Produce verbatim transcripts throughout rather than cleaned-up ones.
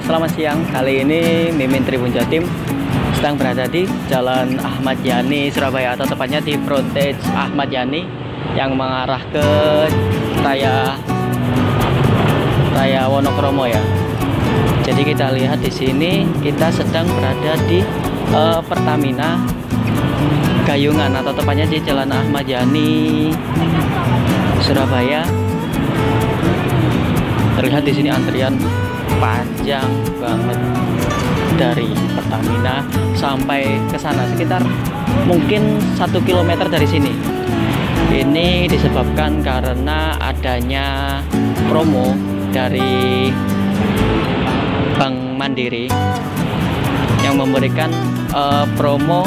selamat siang. Kali ini Mimin Tribun Jatim sedang berada di Jalan Ahmad Yani, Surabaya, atau tepatnya di frontage Ahmad Yani yang mengarah ke Raya Raya Wonokromo ya. Jadi kita lihat di sini kita sedang berada di uh, Pertamina Gayungan, atau tepatnya di Jalan Ahmad Yani, Surabaya. Terlihat di sini antrian panjang banget dari Pertamina sampai ke sana, sekitar mungkin satu kilometer dari sini. Ini disebabkan karena adanya promo dari Bank Mandiri yang memberikan uh, promo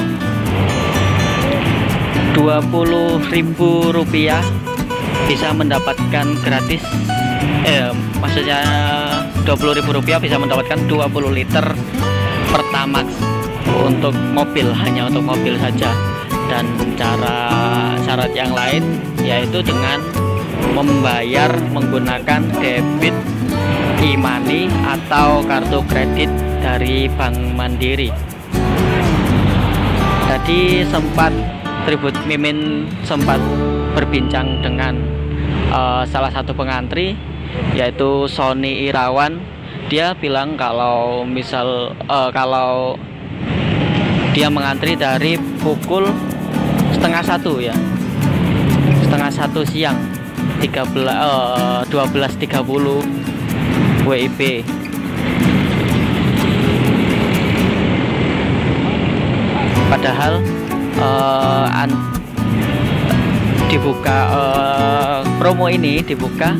dua puluh ribu rupiah bisa mendapatkan gratis eh maksudnya dua puluh ribu rupiah bisa mendapatkan dua puluh liter Pertamax untuk mobil, hanya untuk mobil saja. Dan cara syarat yang lain yaitu dengan membayar menggunakan debit e-money atau kartu kredit dari Bank Mandiri. Tadi sempat Tribun Mimin sempat berbincang dengan uh, salah satu pengantri yaitu Sony Irawan. Dia bilang kalau misal uh, kalau dia mengantri dari pukul setengah satu ya, setengah satu siang, tiga belas uh, dua belas tiga puluh W I B. Padahal uh, an dibuka uh, promo ini dibuka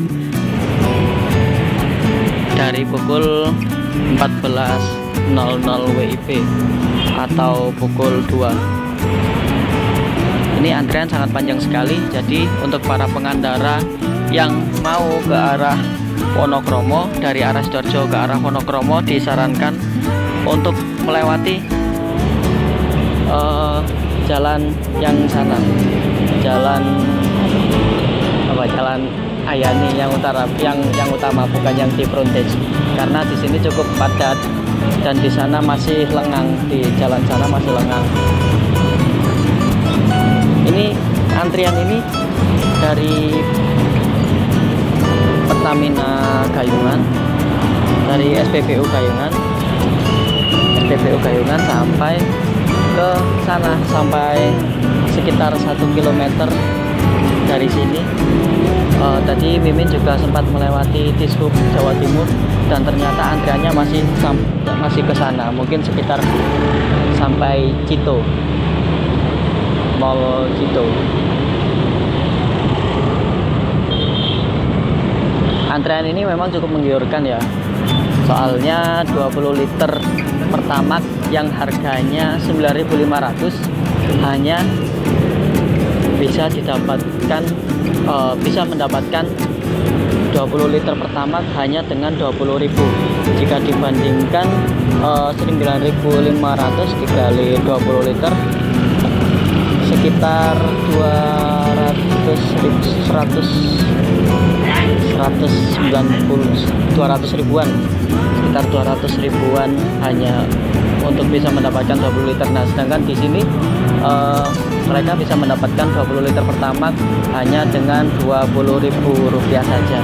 dari pukul empat belas nol nol W I B atau pukul dua. Ini antrian sangat panjang sekali. Jadi untuk para pengendara yang mau ke arah Wonokromo, dari arah Sidoarjo ke arah Wonokromo, disarankan untuk melewati uh, jalan yang sana, jalan apa jalan Ayani yang utara, yang yang utama, bukan yang di frontage, karena di sini cukup padat dan di sana masih lengang, di jalan sana masih lengang. Ini antrian ini dari Pertamina Gayungan, dari S P B U Gayungan, S P B U Gayungan sampai ke sana, sampai sekitar satu kilometer dari sini. Uh, tadi Mimin juga sempat melewati Dishub Jawa Timur dan ternyata antriannya masih masih ke sana, mungkin sekitar sampai Cito, Mall Cito. Antrian ini memang cukup menggiurkan ya, soalnya dua puluh liter Pertamax yang harganya sembilan ribu lima ratus hanya bisa didapatkan uh, bisa mendapatkan dua puluh liter Pertamax hanya dengan dua puluh ribu. Jika dibandingkan uh, sembilan ribu lima ratus dikali dua puluh liter sekitar dua ratus ribu, seratus seratus sembilan puluh, dua ratus ribuan, sekitar dua ratus ribuan hanya untuk bisa mendapatkan dua puluh liter. Nah, sedangkan di sini uh, mereka bisa mendapatkan dua puluh liter Pertamax hanya dengan dua puluh ribu rupiah saja.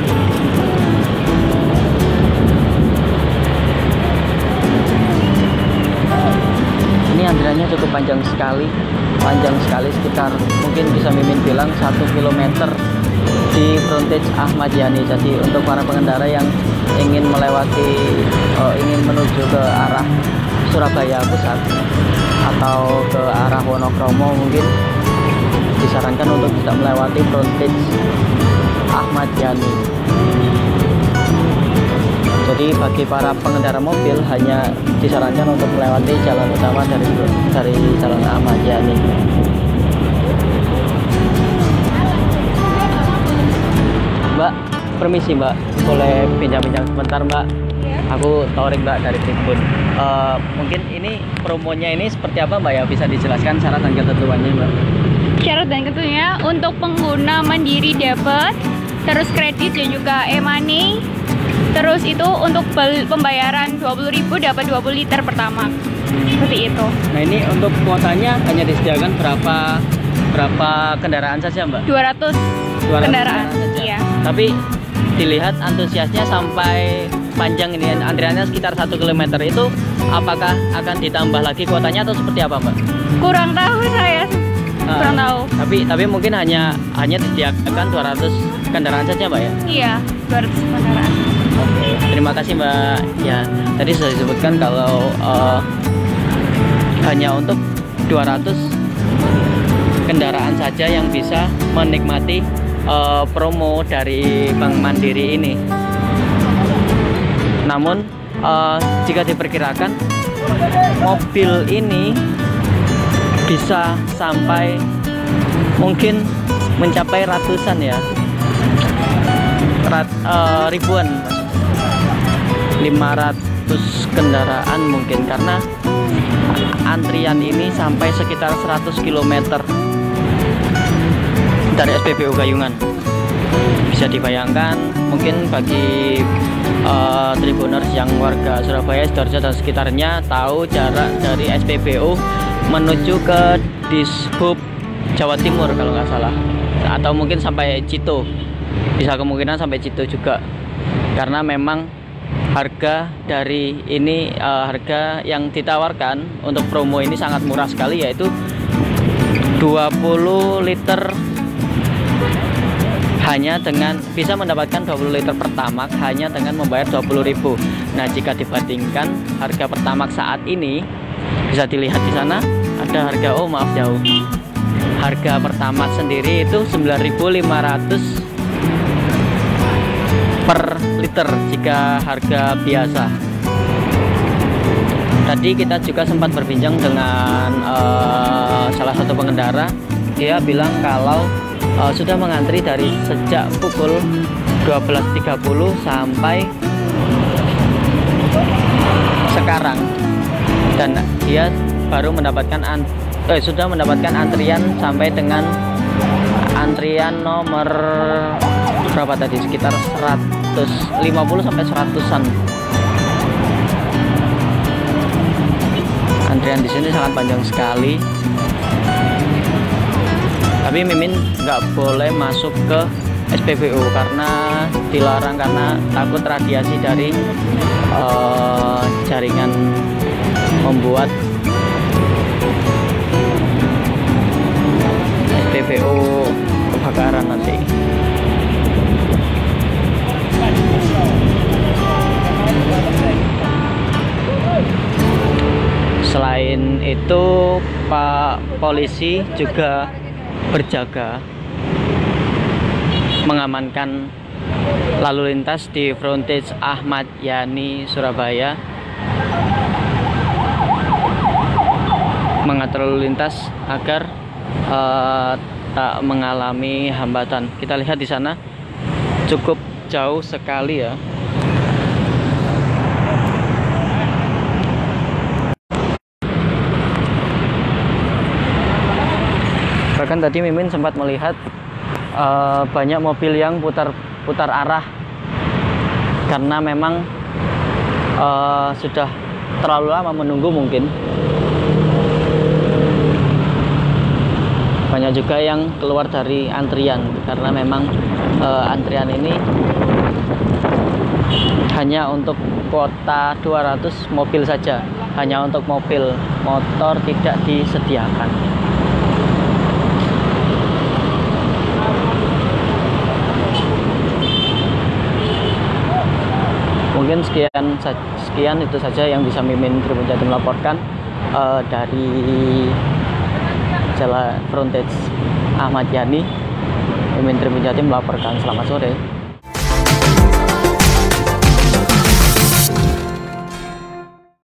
Ini antriannya cukup panjang sekali, panjang sekali, sekitar mungkin bisa Mimin bilang satu kilometer di frontage Ahmad Yani. Jadi untuk para pengendara yang ingin melewati, uh, ingin menuju ke arah Surabaya Pusat atau ke arah Wonokromo, mungkin disarankan untuk tidak melewati frontage Ahmad Yani. Jadi bagi para pengendara mobil hanya disarankan untuk melewati jalan utama dari dari Jalan Ahmad Yani. Mbak, permisi Mbak, boleh pinjam-pinjam sebentar Mbak? Aku Torik Mbak dari Tribun. Uh, mungkin ini promonya ini seperti apa Mbak ya? Bisa dijelaskan syarat dan ketentuannya Mbak? Syarat dan ketentuannya untuk pengguna Mandiri dapat, terus kredit dan juga e-money Terus itu untuk pembayaran dua puluh ribu dapat dua puluh liter pertama. Seperti itu. Nah, ini untuk kuotanya hanya disediakan berapa berapa kendaraan saja, Mbak? dua ratus kendaraan. saja. Iya. Tapi dilihat antusiasnya sampai panjang ini, antriannya sekitar satu kilometer itu, apakah akan ditambah lagi kuotanya atau seperti apa, Mbak? Kurang tahu saya. Kurang Ah, tahu. Tapi tapi mungkin hanya hanya disediakan dua ratus kendaraan saja, Mbak ya? Iya, dua ratus kendaraan. Oke, terima kasih, Mbak. Ya, tadi sudah disebutkan kalau uh, hanya untuk dua ratus kendaraan saja yang bisa menikmati uh, promo dari Bank Mandiri ini. Namun uh, jika diperkirakan mobil ini bisa sampai mungkin mencapai ratusan ya, Rat, uh, ribuan, lima ratus kendaraan mungkin, karena antrian ini sampai sekitar seratus kilometer dari S P B U Gayungan. Bisa dibayangkan mungkin bagi uh, Tribuners yang warga Surabaya, Sidoarjo dan sekitarnya tahu jarak dari S P B U menuju ke Dishub Jawa Timur kalau nggak salah, atau mungkin sampai Cito, bisa kemungkinan sampai Cito juga, karena memang harga dari ini uh, harga yang ditawarkan untuk promo ini sangat murah sekali, yaitu dua puluh liter hanya dengan bisa mendapatkan dua puluh liter Pertamax hanya dengan membayar dua puluh ribu. Nah, jika dibandingkan harga Pertamax saat ini, bisa dilihat di sana ada harga, oh maaf jauh, harga Pertamax sendiri itu sembilan ribu lima ratus per liter jika harga biasa. Tadi kita juga sempat berbincang dengan uh, salah satu pengendara. Dia bilang kalau uh, sudah mengantri dari sejak pukul dua belas tiga puluh sampai sekarang, dan dia baru mendapatkan an eh, sudah mendapatkan antrian sampai dengan antrian nomor berapa tadi, sekitar seratus lima puluh sampai seratusan. Antrian di sini sangat panjang sekali. Tapi Mimin nggak boleh masuk ke S P B U karena dilarang, karena takut radiasi dari uh, jaringan membuat S P B U kebakaran nanti. Selain itu, Pak Polisi juga berjaga mengamankan lalu lintas di frontage Ahmad Yani Surabaya, mengatur lalu lintas agar uh, tak mengalami hambatan. Kita lihat di sana cukup jauh sekali ya. Bahkan tadi Mimin sempat melihat uh, banyak mobil yang putar-putar arah karena memang uh, sudah terlalu lama menunggu mungkin. Banyak juga yang keluar dari antrian karena memang uh, antrian ini hanya untuk kuota dua ratus mobil saja, hanya untuk mobil, motor tidak disediakan. Mungkin sekian sekian itu saja yang bisa Mimin Tribun Jatim melaporkan uh, dari Jalan Frontage Ahmad Yani. Mimin Tribun Jatim melaporkan. Selamat sore.